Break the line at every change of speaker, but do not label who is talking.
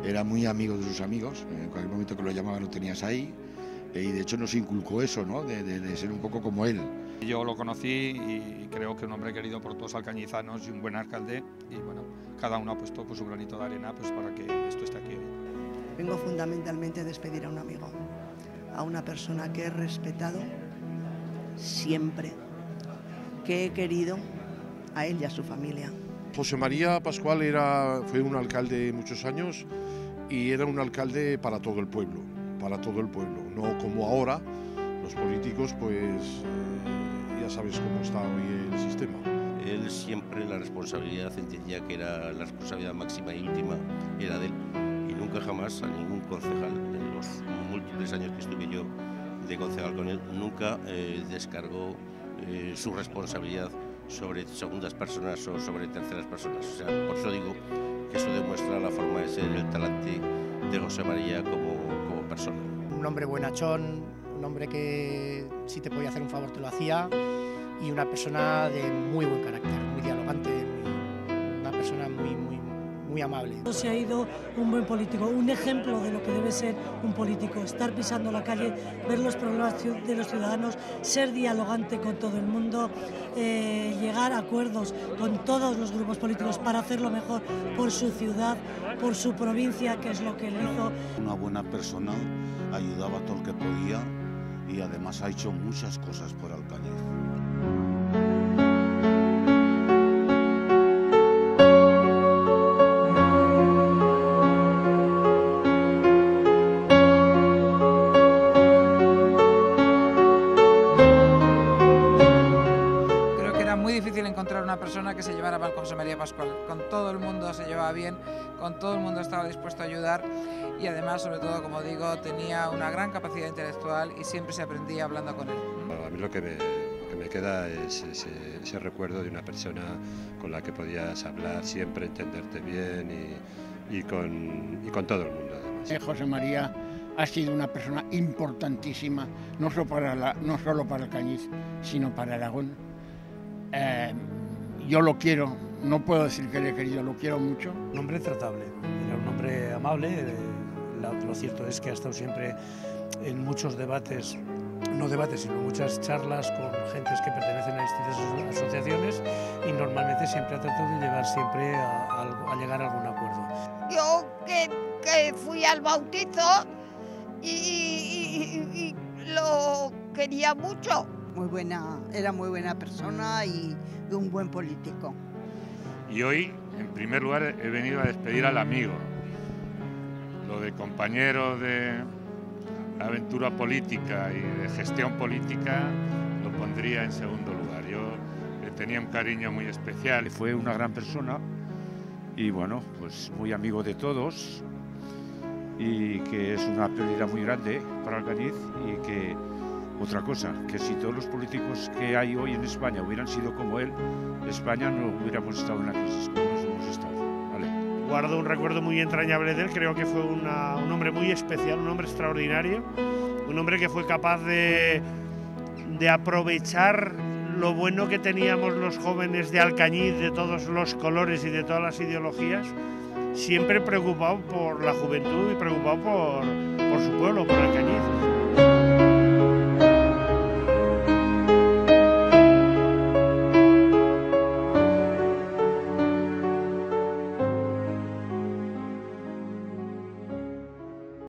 era muy amigo de sus amigos, en cualquier momento que lo llamaban lo tenías ahí, y de hecho nos inculcó eso, ¿no? de ser un poco como él.
Yo lo conocí y creo que un hombre querido por todos alcañizanos y un buen alcalde, y bueno, cada uno ha puesto pues, su granito de arena pues, para que esto esté aquí hoy.
Vengo fundamentalmente a despedir a un amigo, a una persona que he respetado siempre, que he querido a él y a su familia.
José María Pascual fue un alcalde muchos años y era un alcalde para todo el pueblo, no como ahora los políticos, pues ya sabes cómo está hoy el sistema.
Él siempre la responsabilidad entendía que era la responsabilidad máxima y última era de él, y nunca jamás a ningún concejal, en los múltiples años que estuve yo de concejal con él, nunca descargó su responsabilidad sobre segundas personas o sobre terceras personas. O sea, por eso digo que eso demuestra la forma de ser, el talante de José María como persona.
Un hombre buenachón, un hombre que si te podía hacer un favor te lo hacía, y una persona de muy buen carácter, muy dialogante, una persona muy amable.
Se ha ido un buen político, un ejemplo de lo que debe ser un político: estar pisando la calle, ver los problemas de los ciudadanos, ser dialogante con todo el mundo, llegar a acuerdos con todos los grupos políticos para hacerlo mejor por su ciudad, por su provincia, que es lo que él hizo.
Una buena persona, ayudaba todo lo que podía y además ha hecho muchas cosas por Alcañiz.
Difícil encontrar una persona que se llevara mal con José María Pascual. Con todo el mundo se llevaba bien, con todo el mundo estaba dispuesto a ayudar, y además, sobre todo, como digo, tenía una gran capacidad intelectual y siempre se aprendía hablando con él.
A mí lo que me queda es ese recuerdo de una persona con la que podías hablar siempre, entenderte bien y con todo el mundo. Además.
José María ha sido una persona importantísima, no solo para Alcañiz, sino para Aragón. Yo lo quiero, no puedo decir que le he querido, lo quiero mucho.
Un hombre tratable, era un hombre amable. Lo cierto es que ha estado siempre en muchos debates, no debates, sino muchas charlas con gentes que pertenecen a distintas asociaciones, y normalmente siempre ha tratado de llegar siempre a llegar a algún acuerdo.
Yo que fui al bautizo y lo quería mucho. Era muy buena persona y un buen político.
Y hoy, en primer lugar, he venido a despedir al amigo. Lo de compañero de aventura política y de gestión política lo pondría en segundo lugar. Yo le tenía un cariño muy especial.
Fue una gran persona y bueno, pues muy amigo de todos, y que es una prioridad muy grande para Alcañiz. Y que otra cosa, que si todos los políticos que hay hoy en España hubieran sido como él, España no hubiéramos estado en la crisis como nos hemos estado. ¿Vale?
Guardo un recuerdo muy entrañable de él. Creo que fue un hombre muy especial, un hombre extraordinario, un hombre que fue capaz de aprovechar lo bueno que teníamos los jóvenes de Alcañiz, de todos los colores y de todas las ideologías, siempre preocupado por la juventud y preocupado por su pueblo, por Alcañiz.